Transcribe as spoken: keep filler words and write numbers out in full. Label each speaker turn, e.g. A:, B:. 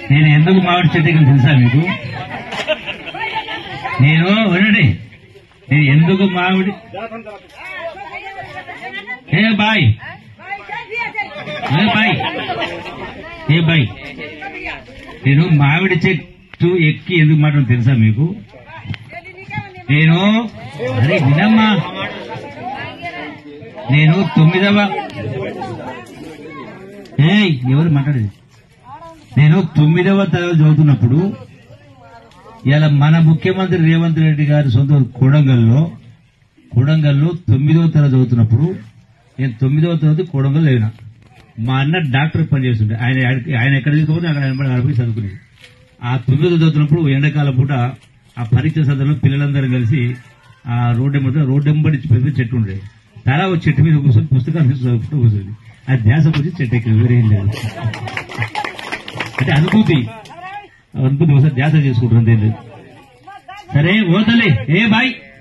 A: నేను ఎందుకు మామిడి చెట్టు ఎక్కిన తెలుసా మీకు? నేను వినండి, నేను ఎందుకు మామిడి ఏ బాయ్ ఏ బాయ్ ఏ బాయ్ నేను మామిడి చెట్టు ఎక్కి ఎందుకు మాట్లాడు తెలుసా మీకు? నేను అరే వినమ్మా, నేను తొమ్మిదవ ఏ ఎవరు మాట్లాడేది నేను తొమ్మిదవ తరగతి చదువుతున్నప్పుడు ఇలా మన ముఖ్యమంత్రి రేవంత్ రెడ్డి గారి సొంత కొడంగల్లో కొడంగల్లో తొమ్మిదవ తరగతి చదువుతున్నప్పుడు నేను తొమ్మిదవ తరగతి కొడంగల్ లేనా. మా అన్న డాక్టర్ పనిచేస్తుంటే ఆయన ఆయన ఎక్కడ తీసుకుపోతే అక్కడ ఆడిపోయి చదువుకునేది. ఆ తొమ్మిదవ చదువుతున్నప్పుడు ఎండాకాలం పూట ఆ పరీక్ష సందర్భంలో పిల్లలందరూ కలిసి ఆ రోడ్డు మీద రోడ్డెంబడి పెద్ద చెట్టు ఉండేది. తలా ఒక చెట్టు మీద కూర్చొని పుస్తకాలు చదువుకుంటూ కూర్చొని ఆ ధ్యాస వచ్చి చెట్టు ఎక్కి వేరేం లేదు. అంటే అనుభూతి అనుభూతి ఒకసారి ధ్యాస చేసుకుంటుంది. సరే ఓ తల్లి ఏ బాయ్